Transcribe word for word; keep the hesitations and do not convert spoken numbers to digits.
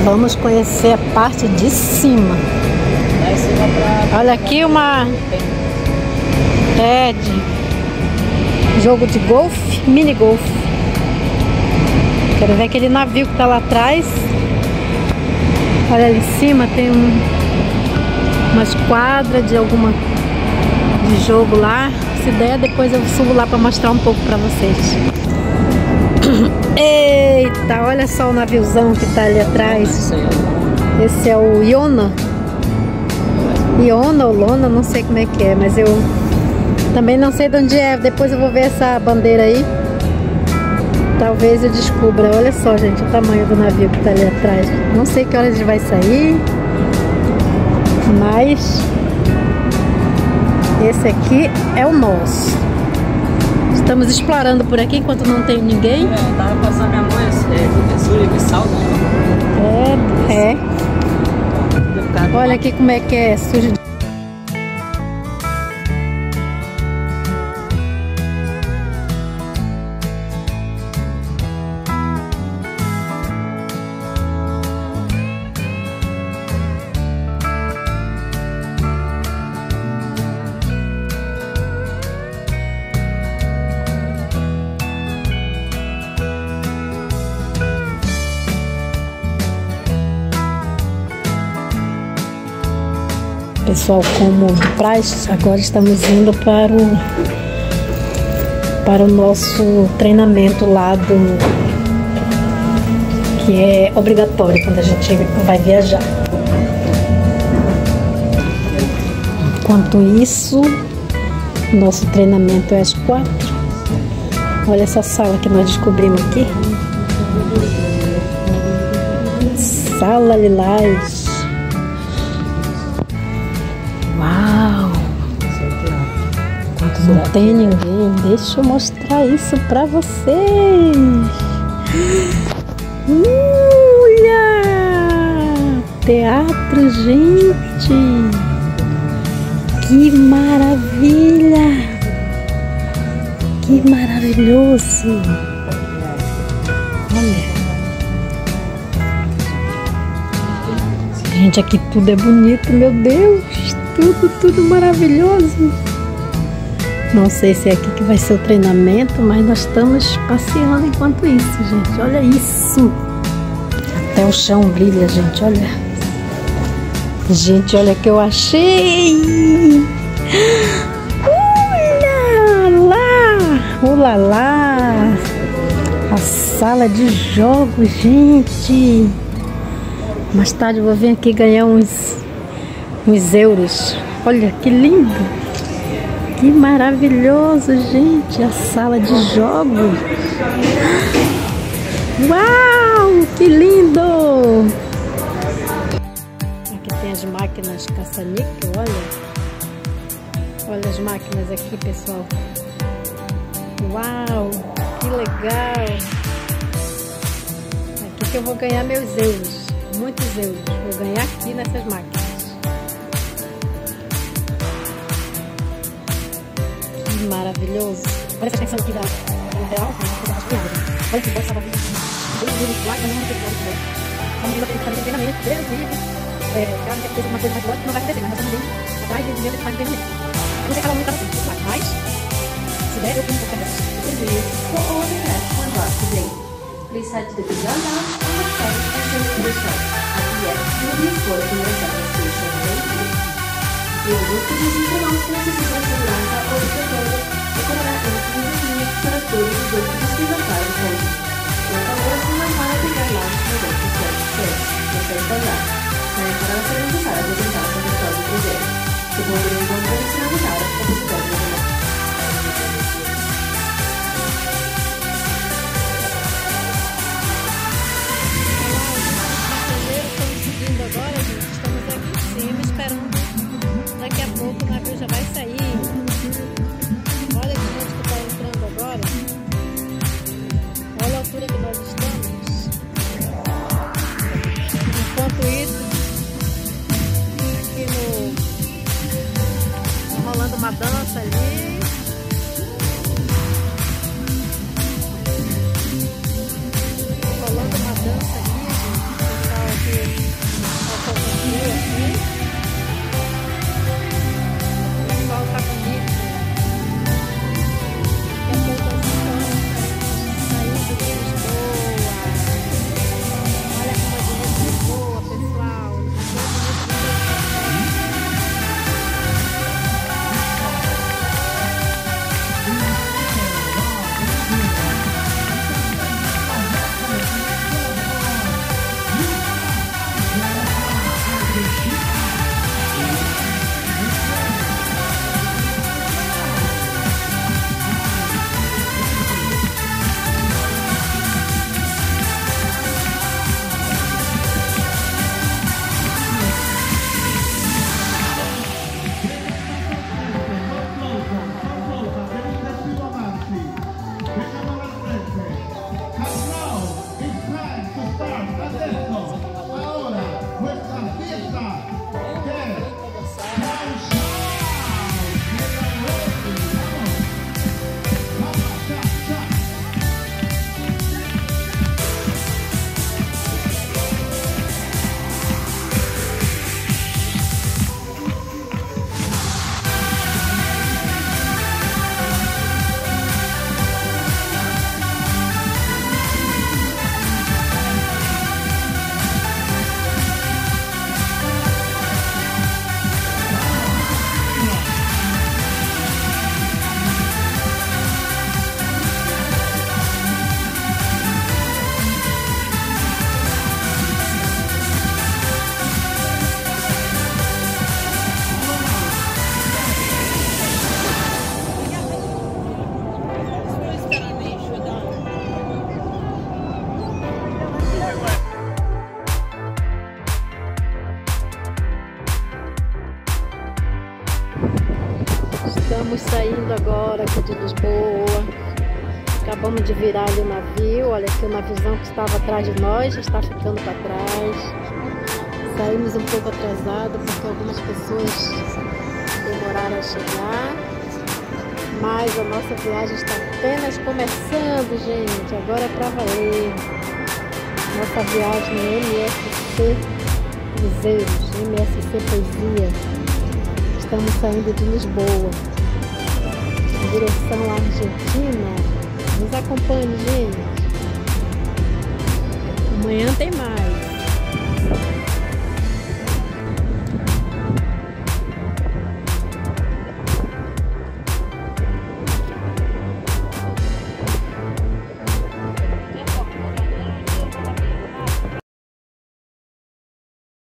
Vamos conhecer a parte de cima. Olha aqui uma... É de jogo de golfe, mini golfe. Quero ver aquele navio que tá lá atrás. Olha ali em cima, tem um, umas quadras de alguma de jogo lá. Se der, depois eu subo lá para mostrar um pouco para vocês. Eita, olha só o naviozão que tá ali atrás. Esse é o Iona. Iona ou Lona, não sei como é que é, mas eu também não sei de onde é. Depois eu vou ver essa bandeira aí. Talvez eu descubra. Olha só, gente, o tamanho do navio que tá ali atrás. Não sei que horas ele vai sair, mas esse aqui é o nosso. Estamos explorando por aqui enquanto não tem ninguém. É, eu tava passando minha mãe, é, suja de sal, não. É, é. Olha aqui como é que é sujo de... Pessoal, como de praxe, agora estamos indo para o para o nosso treinamento lá do que é obrigatório quando a gente vai viajar. Enquanto isso, nosso treinamento é às quatro. Olha essa sala que nós descobrimos aqui. Sala Lilás. Uau! Enquanto não tem ninguém, deixa eu mostrar isso pra vocês. Olha! Teatro, gente! Que maravilha! Que maravilhoso! Olha! Gente, aqui tudo é bonito, meu Deus! Tudo, tudo maravilhoso. Não sei se é aqui que vai ser o treinamento, mas nós estamos passeando enquanto isso, gente. Olha isso. Até o chão brilha, gente. Olha. Gente, olha o que eu achei. Olha lá. Olá lá. A sala de jogos, gente. Mais tarde eu vou vir aqui ganhar uns... uns euros. Olha que lindo, que maravilhoso, gente, a sala de jogos. Uau, que lindo. Aqui tem as máquinas caça-níquel, olha. Olha as máquinas aqui, pessoal. Uau, que legal. Aqui que eu vou ganhar meus euros, muitos euros. Vou ganhar aqui nessas máquinas. Maravilhoso. Olha essa extensão aqui da do real, olha que boa salva-vidas. Deus livre, lá que não tem que fazer. Vamos ver o que fazer treinamento, Deus livre. É, claro que é uma coisa mais lógica, não vai acontecer, mas nós estamos bem atrás de dinheiro que faz treinamento. Não sei cada um está assim, mas se der, eu tenho que fazer. For all the rest on board today, please head to the Beyond Lounge on the side and join the show. At the end, you will be escorted to your destination. Thank you. E o grupo de informantes necessita de segurança ou de proteger decorará em quinze minutos para todos os outros destinatários hoje. Por favor, se não para pegar lá no outro set. Você está lá. Não é para ser necessário apresentar o repertório do projeto. Se poderem encontrar e finalizar a publicidade do remoto. Estamos subindo agora, gente. Estamos aqui em cima esperando. Daqui a pouco o navio já vai sair. Olha que gente que está entrando agora. Olha a altura que nós estamos. Estamos saindo agora aqui de Lisboa. Acabamos de virar ali o navio. Olha aqui o naviozão que estava atrás de nós, já está ficando para trás. Saímos um pouco atrasado porque algumas pessoas demoraram a chegar. Mas a nossa viagem está apenas começando, gente. Agora é para valer. Nossa viagem no M S C Cruzeiros, M S C Poesia. Estamos saindo de Lisboa em direção à Argentina. Nos acompanhe, gente. Amanhã tem mais.